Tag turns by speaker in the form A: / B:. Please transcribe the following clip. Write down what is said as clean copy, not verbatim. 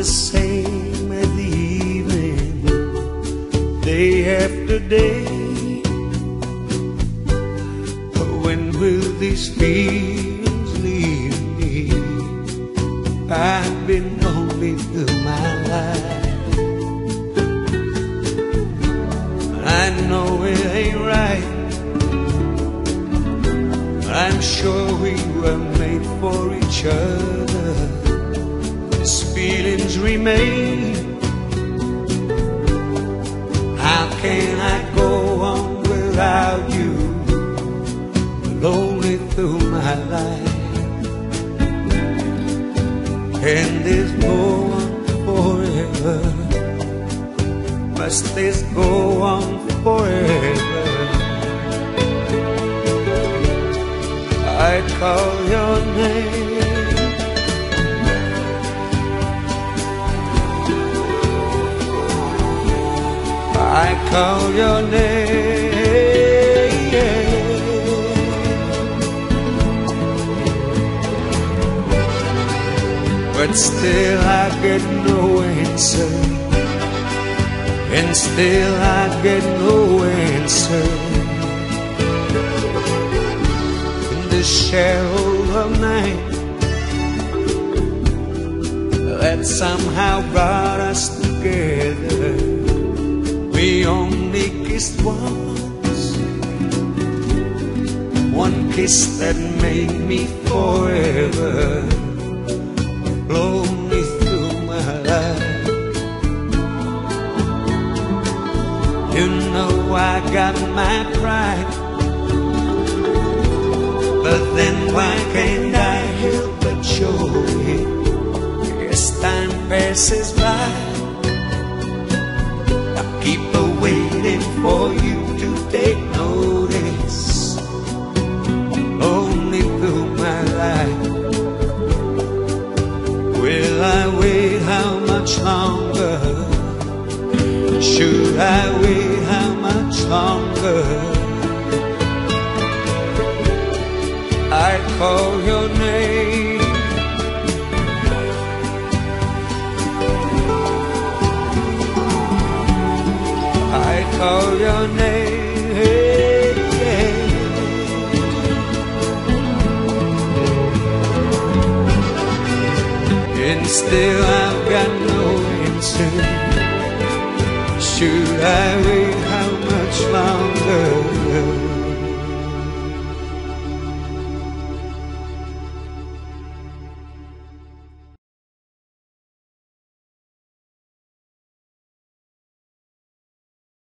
A: the same as the evening, day after day. When will these feelings leave me? I've been lonely through my life. I know it ain't right. I'm sure we were made for each other. These feelings remain. How can I go on without you? Lonely through my life. And there's no one forever. Must this go on forever? I call your name. I call your name. But still I get no answer. And still I get no answer. The shadow of night that somehow brought us together. We only kissed once, one kiss that made me forever lonely through my life. You know I got my pride, but then why can't I help but show it? As time passes by, I keep waiting for you to take notice. Only through my life. Will I wait how much longer? Should I wait how much longer? I call your name. I call your name. And still I've got no answer. Should I wait